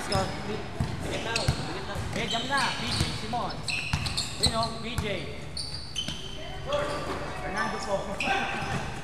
Let's go. Bigit lang. Bigit lang. Eh, jump na. PJ, Simon. Sino? PJ. Fernando po.